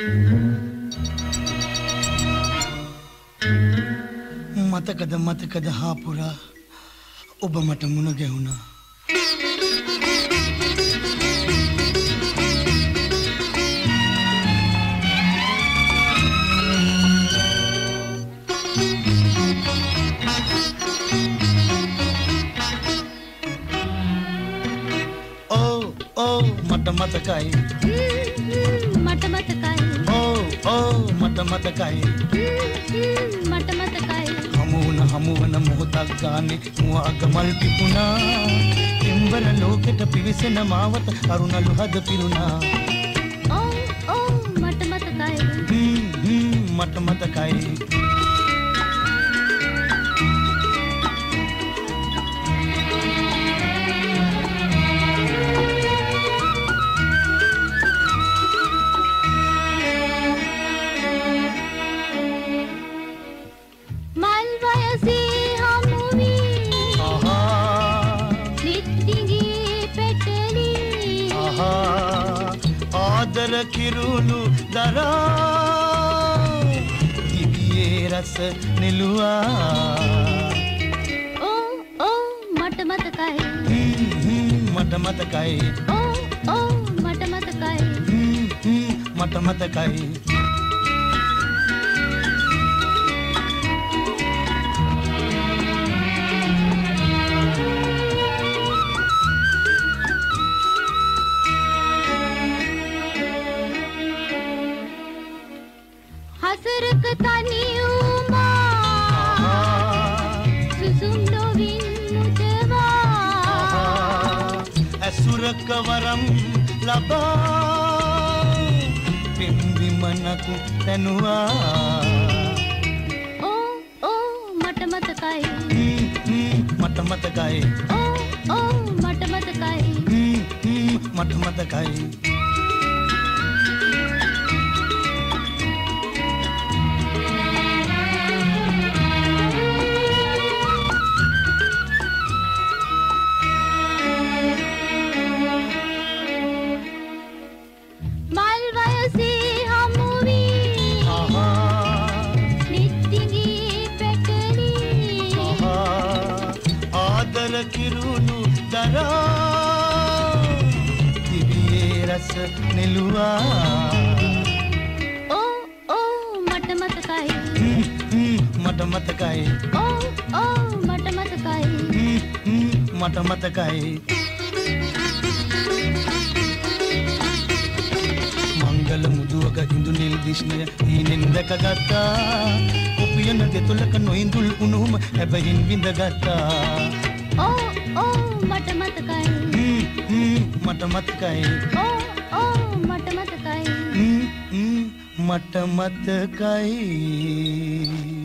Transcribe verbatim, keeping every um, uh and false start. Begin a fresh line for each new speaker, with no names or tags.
මතකද මතකද හාපුරා ඔබ මට මුණ ගැහුණා. මට මතකයි
මට මතකයි
ඕ ඕ මට මතකයි
මට මතකයි
හමු වුණ හමු වන මොහොතක් ගානේ මුවග මල් පිපුණා එම්බර ලෝකෙට පිවිසෙන මාවත කරුණලු හද පිරුණා
ඕ ඕ මට මතකයි
හ්ම් හ්ම් මට මතකයි ආදර කිරුණු දරා දිවියේ රස නෙළුවා
ඕ ඕ මට මතකයි
මට මතකයි
ඕ ඕ මට මතකයි
මට මතකයි
හසරක තනි උමා සුසුම් නොවින් මුදවා
ඇසුරක වරම් ලබා පිම්බිමනකු තැනුවා
ඕ ඕ මට මතකයි
මට මතකයි
ඕ ඕ මට මතකයි
මට මතකයි කිරුණු දරා දිවියේ රස නෙළුවා
ඕ ඕ මට මතකයි
මට මතකයි
ඕ ඕ මට මතකයි
මට මතකයි මංගල මුදුවක ඉඳු නිල් දිශ්නය හීනෙන් දැකගත්තා ඔපියන දෙතුලක නොඉඳුල් උණුහුම හැබැයින් විඳගත්තා
ඕ ඕ මට මතකයි
මට මතකයි
ඕ ඕ මට මතකයි
මට මතකයි